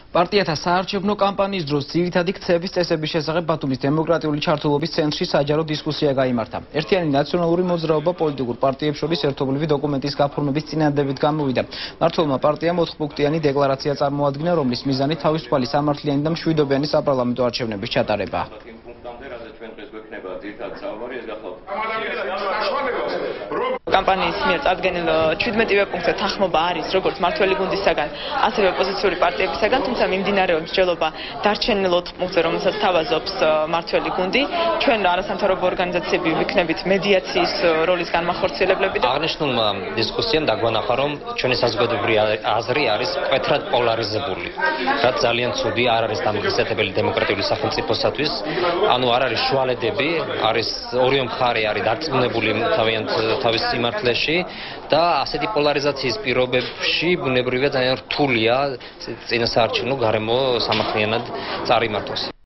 პარტიათა საარჩევნო კამპანიის დროს ძირითადი ქცევის წესების შესახებ ბათუმის დემოკრატიული ჩართულობის ცენტრში საჯარო დისკუსია გაიმართა. Ერთიანი ნაციონალური მოძრაობა პოლიტიკურ პარტიებს შორის ერთობლივი დოკუმენტის გაფორმების წინადადებით გამოვიდა. მმართველმა პარტიამ 4-პუნქტიანი დეკლარაცია წარმოადგინა, რომლის მიზანი თავისუფალი, სამართლიანი და მშვიდობიანი საპარლამენტო არჩევნების ჩატარება. კამპანიის მიერ წარდგენილ 17-ვე პუნქტზე თანხმობა არის როგორც მმართველი გუნდისაგან, ასევე ოპოზიციური პარტიებისაგან, თუმცა მიმდინარეობს მსჯელობა დარჩენილ 4 პუნქტზე, რომელსაც თავაზობს მმართველი გუნდი. ჩვენ არასამთავრობო ორგანიზაციები ვიქნებით მედიაციის როლის განმახორციელებლები. აღნიშნულმა დისკუსიამ დაგვანახა, რომ ჩვენი საზოგადოებრივი აზრი არის მკვეთრად პოლარიზებული, რაც ძალიან ცუდი არ არის დამახასიათებელი დემოკრატიული სახელმწიფოსათვის. ანუ არ არის შუალედები, არის ორივე მხარე არის დარწმუნებული თავის სიმართლეში და ასეთი პოლარიზაციის პირობებში ბუნებრივია ძალიან რთულია წინასაარჩევნო გარემო სამართლიანად წარიმართოს.